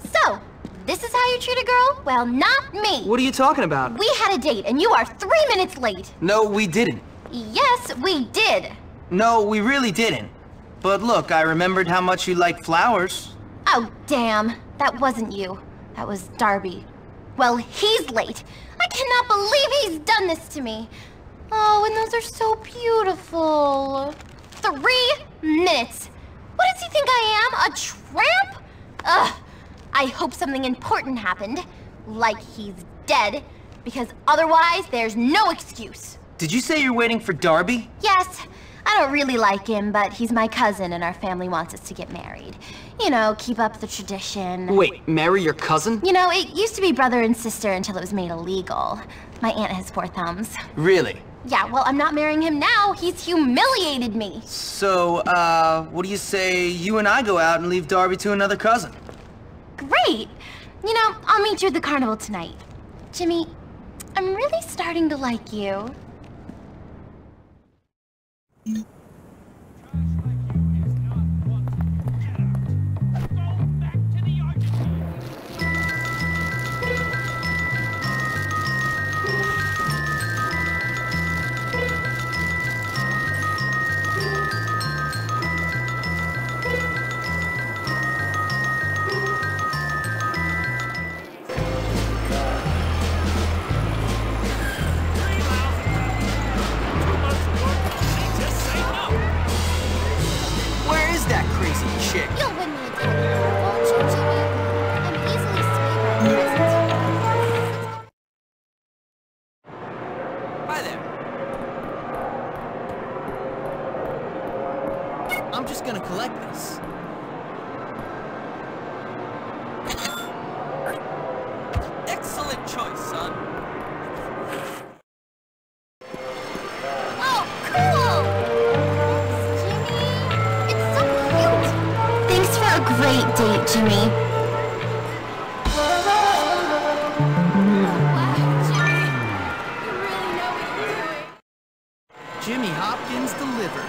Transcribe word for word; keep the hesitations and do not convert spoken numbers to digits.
So, this is how you treat a girl? Well, not me. What are you talking about? We had a date, and you are three minutes late. No, we didn't. Yes, we did. No, we really didn't. But look, I remembered how much you like flowers. Oh, damn. That wasn't you. That was Darby. Well, he's late. I cannot believe he's done this to me. Oh, and those are so beautiful. Three minutes. What does he think I am, a tramp? Ugh. I hope something important happened, like he's dead, because otherwise there's no excuse. Did you say you're waiting for Darby? Yes. I don't really like him, but he's my cousin and our family wants us to get married. You know, keep up the tradition. Wait, marry your cousin? You know, it used to be brother and sister until it was made illegal. My aunt has four thumbs. Really? Yeah, well, I'm not marrying him now. He's humiliated me. So, uh, what do you say you and I go out and leave Darby to another cousin? Great! You know, I'll meet you at the carnival tonight. Jimmy, I'm really starting to like you. That crazy chick. You'll win me a teddy bear, won't you, Jimmy? I'm easily swayed by presents. Hi there. I'm just gonna collect this. Excellent choice, son. Oh, cool! Great date, Jimmy. Wow, Jimmy. You really know what you're doing. Jimmy Hopkins delivered.